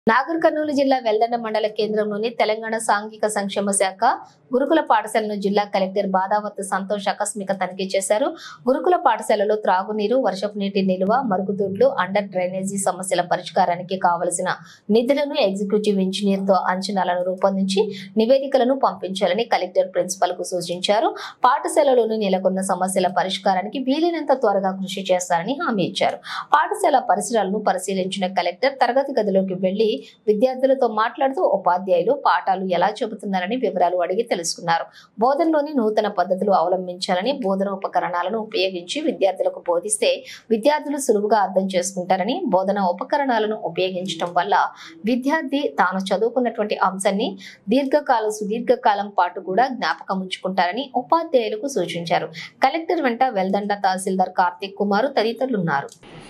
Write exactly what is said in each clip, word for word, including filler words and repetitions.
నాగర్ కర్నూలు జిల్లా వెల్దండ మండల కేంద్రంలోని తెలంగాణ సాంఘిక సంక్షేమ శాఖ గురుకుల పాఠశాలను జిల్లా కలెక్టర్ బాదావత్ సంతోష్ ఆకస్మిక తనిఖీ చేశారు. గురుకుల పాఠశాలలో త్రాగునీరు, వర్షపు నీటి నిల్వ, మరుగుదొడ్లు, అండర్ డ్రైనేజీ సమస్యల పరిష్కారానికి కావలసిన నిధులను ఎగ్జిక్యూటివ్ ఇంజనీర్ తో అంచనాలను రూపొందించి నివేదికలను పంపించాలని కలెక్టర్ ప్రిన్సిపల్ కు సూచించారు. పాఠశాలలోని నెలకొన్న సమస్యల పరిష్కారానికి వీలైనంత త్వరగా కృషి చేస్తారని హామీ ఇచ్చారు. పాఠశాల పరిసరాలను పరిశీలించిన కలెక్టర్ తరగతి గదిలోకి వెళ్లి విద్యార్థులతో మాట్లాడుతూ ఉపాధ్యాయులు పాఠాలు ఎలా చెబుతున్నారని వివరాలు అడిగి తెలుసుకున్నారు. బోధనలోని నూతన పద్ధతులు అవలంబించాలని, బోధన ఉపకరణాలను ఉపయోగించి విద్యార్థులకు బోధిస్తే విద్యార్థులు సులువుగా అర్థం చేసుకుంటారని, బోధన ఉపకరణాలను ఉపయోగించడం వల్ల విద్యార్థి తాను చదువుకున్నటువంటి అంశాన్ని దీర్ఘకాల సుదీర్ఘకాలం పాటు కూడా జ్ఞాపకం ఉంచుకుంటారని ఉపాధ్యాయులకు సూచించారు. కలెక్టర్ వెంట వెల్దండ తహసీల్దార్ కార్తిక్ కుమార్ తదితరులున్నారు.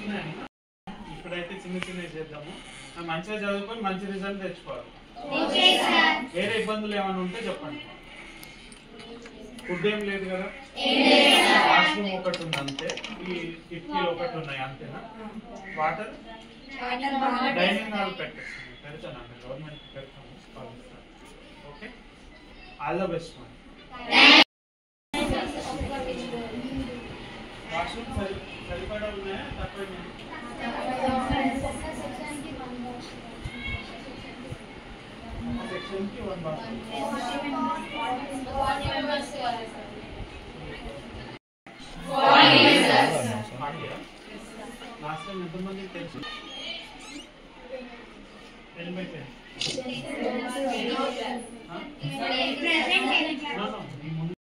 మంచిగా చదువుకొని మంచి రిజల్ట్ తెచ్చుకోవాలి. వేరే ఇబ్బందులు ఏమైనా ఉంటే చెప్పండి. ఫుడ్ ఏం లేదు కదా, వాష్రూమ్ ఒకటి ఉంది అంతే, ఈ కిటికీలు ఒకటి ఉన్నాయి అంతేనా? వాటర్ డైనింగ్ హాల్ పెట్టేస్తాను పెడతాను గవర్నమెంట్ పెడతాము. Okay, all the best. Washroom సరి సరిపడా ఉన్నాయా తక్కువ? సెక్షన్ కి వన్ బాత్రూమ్. లాస్ట్ టైం ఎంతమంది తెలుసు? Ten by ten